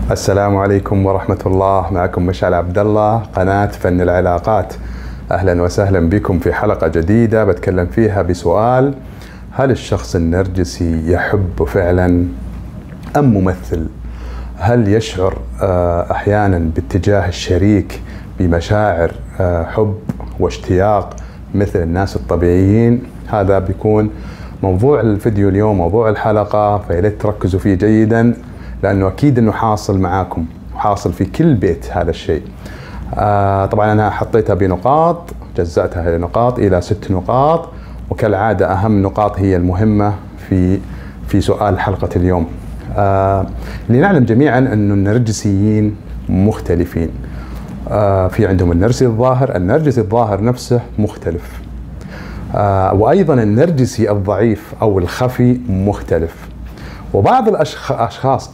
السلام عليكم ورحمة الله. معكم مشعل عبد الله، قناة فن العلاقات. أهلا وسهلا بكم في حلقة جديدة بتكلم فيها بسؤال: هل الشخص النرجسي يحب فعلا أم ممثل؟ هل يشعر أحيانا باتجاه الشريك بمشاعر حب واشتياق مثل الناس الطبيعيين؟ هذا بيكون موضوع الفيديو اليوم، موضوع الحلقة، فياريت تركزوا فيه جيدا لأنه أكيد أنه حاصل معاكم وحاصل في كل بيت هذا الشيء. طبعا أنا حطيتها بنقاط، جزأتها لنقاط إلى 6 نقاط، وكالعادة أهم نقاط هي المهمة في سؤال حلقة اليوم. لنعلم جميعا أن النرجسيين مختلفين. في عندهم النرجسي الظاهر، النرجسي الظاهر نفسه مختلف، وأيضا النرجسي الضعيف أو الخفي مختلف. وبعض الأشخاص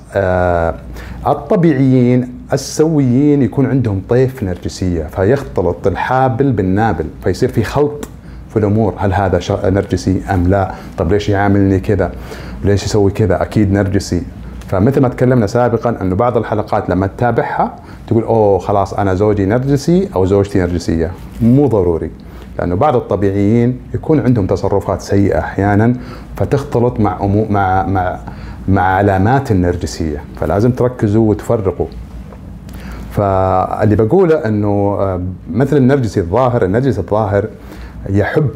الطبيعيين السويين يكون عندهم طيف نرجسية، فيختلط الحابل بالنابل، فيصير في خلط في الأمور. هل هذا نرجسي أم لا؟ طب ليش يعاملني كذا؟ ليش يسوي كذا؟ أكيد نرجسي. فمثل ما تكلمنا سابقا أنه بعض الحلقات لما تتابعها تقول أوه خلاص أنا زوجي نرجسي أو زوجتي نرجسية. مو ضروري، لأنه بعض الطبيعيين يكون عندهم تصرفات سيئة أحيانا فتختلط مع علامات النرجسية، فلازم تركزوا وتفرقوا. فاللي بقوله أنه مثل النرجسي الظاهر، النرجسي الظاهر يحب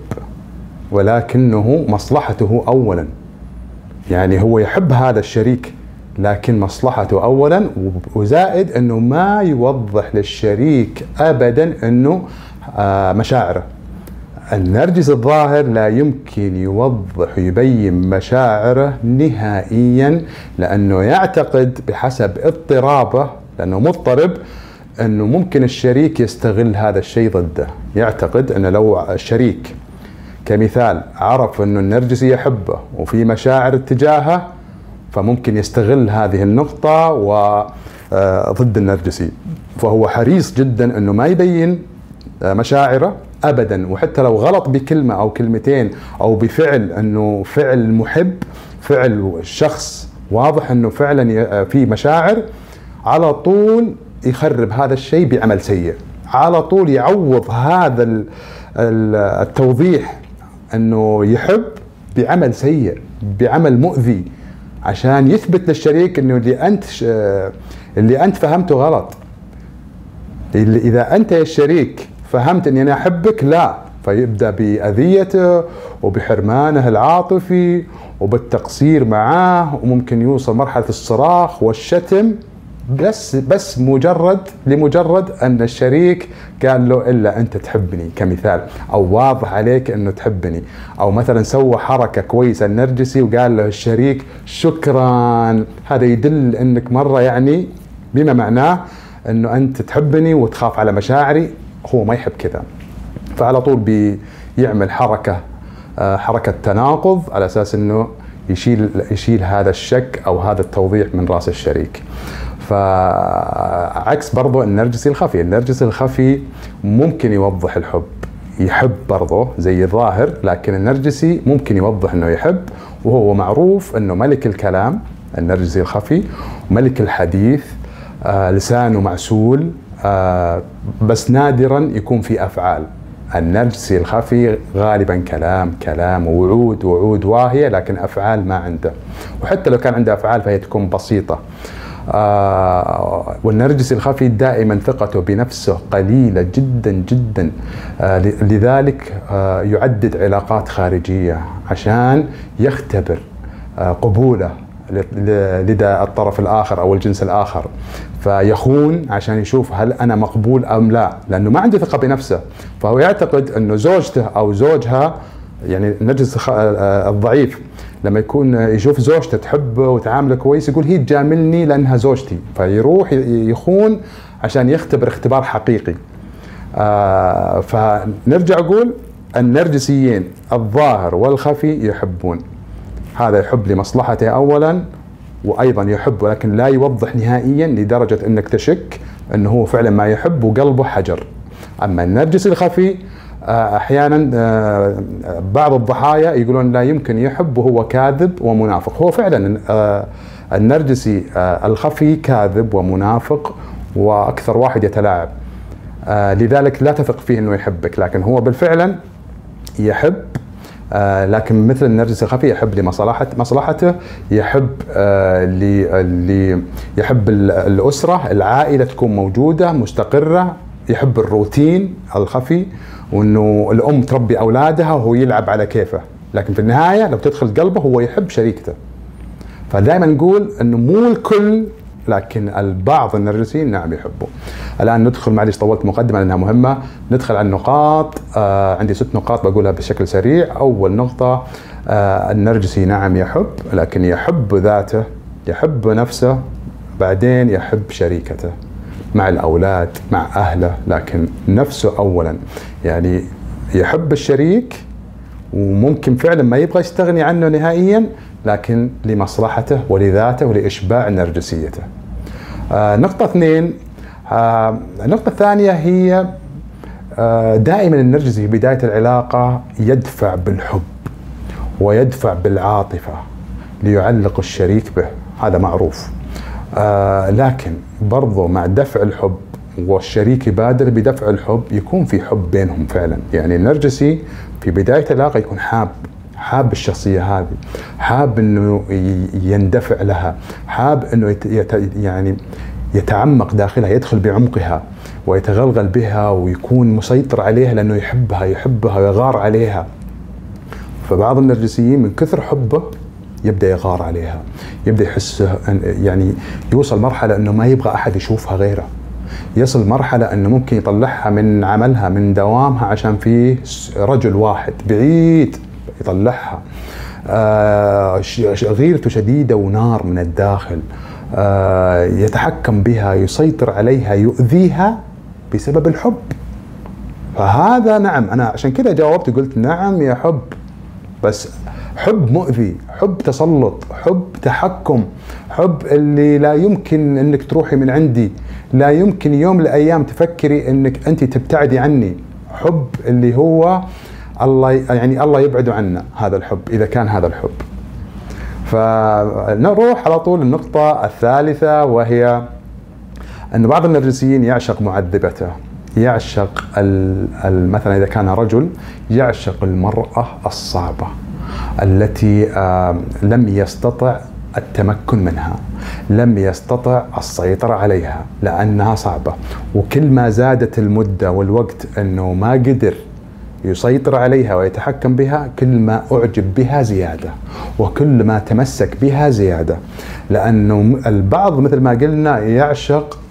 ولكنه مصلحته أولا. يعني هو يحب هذا الشريك لكن مصلحته أولا، وزائد أنه ما يوضح للشريك أبدا أنه مشاعره. النرجسي الظاهر لا يمكن يوضح ويبين مشاعره نهائيا، لأنه يعتقد بحسب اضطرابه، لأنه مضطرب، أنه ممكن الشريك يستغل هذا الشيء ضده. يعتقد أنه لو الشريك كمثال عرف أنه النرجسي يحبه وفي مشاعر اتجاهه، فممكن يستغل هذه النقطة وضد النرجسي، فهو حريص جدا أنه ما يبين مشاعره أبدا. وحتى لو غلط بكلمة أو كلمتين أو بفعل، أنه فعل محب، فعل الشخص واضح أنه فعلا في مشاعر، على طول يخرب هذا الشيء بعمل سيء. على طول يعوض هذا التوضيح أنه يحب بعمل سيء، بعمل مؤذي، عشان يثبت للشريك أنه اللي أنت فهمته غلط. إذا أنت يا الشريك فهمت أني أنا أحبك، لا، فيبدأ بأذيته وبحرمانه العاطفي وبالتقصير معاه، وممكن يوصل مرحلة الصراخ والشتم، بس لمجرد أن الشريك قال له إلا أنت تحبني كمثال، أو واضح عليك أنه تحبني، أو مثلا سوى حركة كويسة النرجسي وقال له الشريك شكرا. هذا يدل أنك مرة يعني بما معناه أنه أنت تحبني وتخاف على مشاعري. هو ما يحب كذا، فعلى طول بيعمل حركة تناقض على أساس أنه يشيل هذا الشك أو هذا التوضيح من رأس الشريك. فعكس برضو النرجسي الخفي. النرجسي الخفي ممكن يوضح الحب، يحب برضو زي الظاهر، لكن النرجسي ممكن يوضح أنه يحب، وهو معروف أنه ملك الكلام. النرجسي الخفي ملك الحديث، لسانه معسول، بس نادرا يكون في أفعال. النرجسي الخفي غالبا كلام ووعود واهية، لكن أفعال ما عنده، وحتى لو كان عنده أفعال فهي تكون بسيطة. والنرجسي الخفي دائما ثقته بنفسه قليلة جدا جدا، لذلك يعدد علاقات خارجية عشان يختبر قبوله لدى الطرف الآخر أو الجنس الآخر، فيخون عشان يشوف هل أنا مقبول أم لا، لأنه ما عنده ثقة بنفسه. فهو يعتقد أنه زوجته أو زوجها، يعني النرجسي الضعيف لما يكون يشوف زوجته تحبه وتعامله كويس يقول هي تجاملني لأنها زوجتي، فيروح يخون عشان يختبر اختبار حقيقي. فنرجع أقول النرجسيين الظاهر والخفي يحبون. هذا يحب لمصلحته أولا، وأيضا يحب ولكن لا يوضح نهائيا لدرجة أنك تشك أنه هو فعلا ما يحب وقلبه حجر. أما النرجسي الخفي أحيانا بعض الضحايا يقولون لا يمكن يحب وهو كاذب ومنافق. هو فعلا النرجسي الخفي كاذب ومنافق وأكثر واحد يتلاعب، لذلك لا تثق فيه أنه يحبك، لكن هو بالفعل يحب، لكن مثل النرجسي الخفي يحب لمصلحته، يحب يحب الأسرة، العائلة تكون موجودة مستقرة، يحب الروتين الخفي، وأنه الأم تربي أولادها وهو يلعب على كيفه، لكن في النهاية لو تدخل قلبه هو يحب شريكته. فدائما نقول أنه مو الكل، لكن البعض النرجسيين نعم يحبوا. الآن ندخل، معليش طولت مقدمة لأنها مهمة، ندخل على النقاط. عندي 6 نقاط بقولها بشكل سريع. أول نقطة، النرجسي نعم يحب، لكن يحب ذاته، يحب نفسه، بعدين يحب شريكته مع الأولاد مع أهله، لكن نفسه أولا. يعني يحب الشريك وممكن فعلا ما يبغى يستغني عنه نهائيا، لكن لمصلحته ولذاته ولإشباع نرجسيته. نقطة 2، النقطة الثانية هي دائما النرجسي في بداية العلاقة يدفع بالحب ويدفع بالعاطفة ليعلق الشريك به، هذا معروف. لكن برضو مع دفع الحب والشريك يبادر بدفع الحب يكون في حب بينهم فعلا. يعني النرجسي في بداية العلاقة يكون حاب الشخصية هذه، حاب انه يندفع لها، حاب انه يعني يتعمق داخلها، يدخل بعمقها ويتغلغل بها ويكون مسيطر عليها لانه يحبها ويغار عليها. فبعض النرجسيين من كثر حبه يبدأ يغار عليها، يبدأ يحس، يعني يوصل مرحلة انه ما يبغى احد يشوفها غيره، يصل مرحلة انه ممكن يطلعها من عملها من دوامها عشان فيه رجل واحد بعيد يطلعها. غيرته شديدة ونار من الداخل، يتحكم بها، يسيطر عليها، يؤذيها بسبب الحب. فهذا نعم، أنا عشان كذا جاوبت قلت نعم يحب، بس حب مؤذي، حب تسلط، حب تحكم، حب اللي لا يمكن انك تروحي من عندي، لا يمكن يوم من الايام تفكري انك انت تبتعدي عني، حب اللي هو الله يعني الله يبعده عنا هذا الحب اذا كان هذا الحب. فنروح على طول النقطة الثالثة، وهي أن بعض النرجسيين يعشق معذبته، يعشق مثلا إذا كان رجل يعشق المرأة الصعبة التي لم يستطع التمكن منها، لم يستطع السيطرة عليها لأنها صعبة، وكل ما زادت المدة والوقت أنه ما قدر يسيطر عليها ويتحكم بها، كل ما أعجب بها زيادة وكل ما تمسك بها زيادة. لأنه البعض مثل ما قلنا يعشق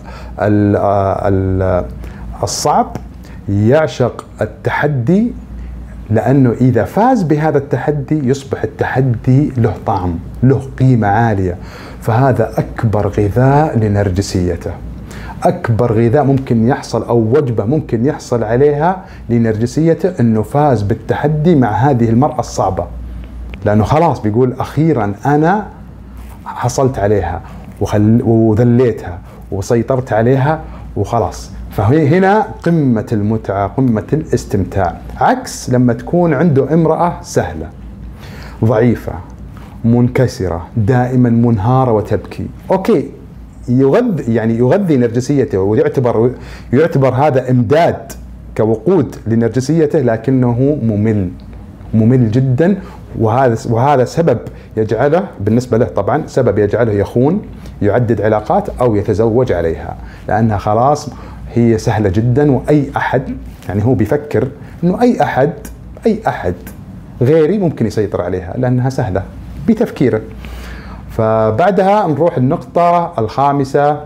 الصعب، يعشق التحدي، لأنه إذا فاز بهذا التحدي يصبح التحدي له طعم، له قيمة عالية. فهذا أكبر غذاء لنرجسيته، أكبر غذاء ممكن يحصل أو وجبة ممكن يحصل عليها لنرجسيته، أنه فاز بالتحدي مع هذه المرأة الصعبة، لأنه خلاص بيقول أخيرا أنا حصلت عليها وذليتها وسيطرت عليها وخلاص. فهي هنا قمة المتعة، قمة الاستمتاع، عكس لما تكون عنده امرأة سهلة ضعيفة منكسرة دائما منهارة وتبكي. أوكي، يغذي نرجسيته ويعتبر هذا إمداد كوقود لنرجسيته، لكنه ممل جدا. وهذا سبب يجعله بالنسبة له طبعا سبب يجعله يخون، يعدد علاقات أو يتزوج عليها، لأنها خلاص هي سهلة جدا، وأي أحد يعني هو بيفكر إنه أي أحد غيري ممكن يسيطر عليها لأنها سهلة بتفكيره. فبعدها نروح النقطة الخامسة،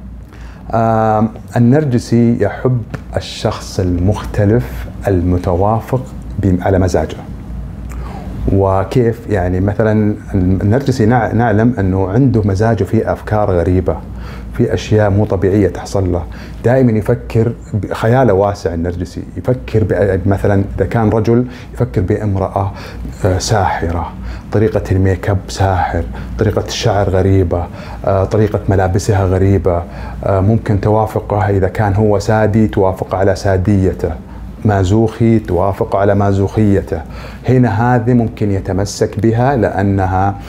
النرجسي يحب الشخص المختلف المتوافق على مزاجه. وكيف؟ يعني مثلا النرجسي نعلم أنه عنده مزاجه فيه أفكار غريبة، في أشياء مو طبيعية تحصل له، دائما يفكر بخياله واسع. النرجسي يفكر مثلا إذا كان رجل يفكر بامرأة ساحرة، طريقة الميك اب ساحر، طريقة الشعر غريبة، طريقة ملابسها غريبة، ممكن توافقها إذا كان هو سادي توافق على ساديته، مازوخي توافق على مازوخيته. هنا هذه ممكن يتمسك بها لأنها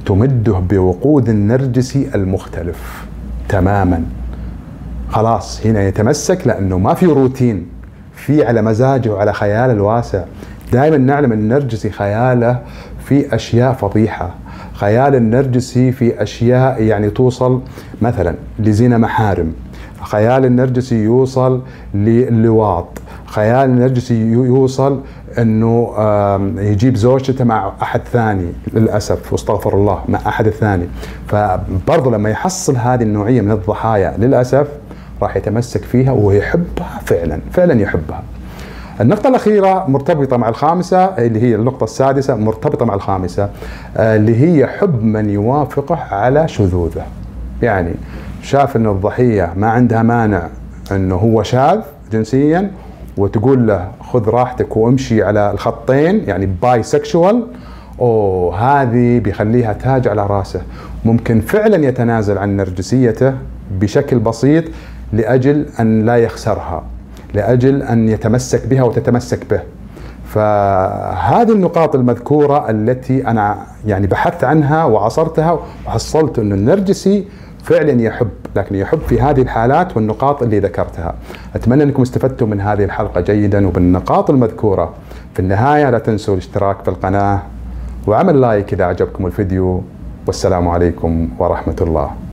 تمده بوقود النرجسي المختلف تماما. خلاص هنا يتمسك لأنه ما في روتين، في على مزاجه وعلى خياله الواسع. دائما نعلم النرجسي خياله في أشياء فضيحة، خيال النرجسي في أشياء يعني توصل مثلا لزنا محارم، خيال النرجسي يوصل للواط، خيال النرجسي يوصل انه يجيب زوجته مع احد ثاني للاسف واستغفر الله مع احد الثاني. فبرضه لما يحصل هذه النوعيه من الضحايا للاسف راح يتمسك فيها ويحبها فعلا يحبها. النقطة الأخيرة مرتبطة مع الخامسة اللي هي النقطة السادسة، مرتبطة مع الخامسة اللي هي حب من يوافقه على شذوذه. يعني شاف أن الضحية ما عندها مانع أنه هو شاذ جنسيا وتقول له خذ راحتك وامشي على الخطين، يعني باي سكشوال، هذه بيخليها تاج على راسه. ممكن فعلا يتنازل عن نرجسيته بشكل بسيط لأجل أن لا يخسرها، لأجل أن يتمسك بها وتتمسك به. فهذه النقاط المذكورة التي أنا يعني بحثت عنها وعصرتها وحصلت أن النرجسي فعلا يحب، لكن يحب في هذه الحالات والنقاط اللي ذكرتها. أتمنى أنكم استفدتوا من هذه الحلقة جيدا وبالنقاط المذكورة. في النهاية لا تنسوا الاشتراك في القناة وعمل لايك إذا عجبكم الفيديو، والسلام عليكم ورحمة الله.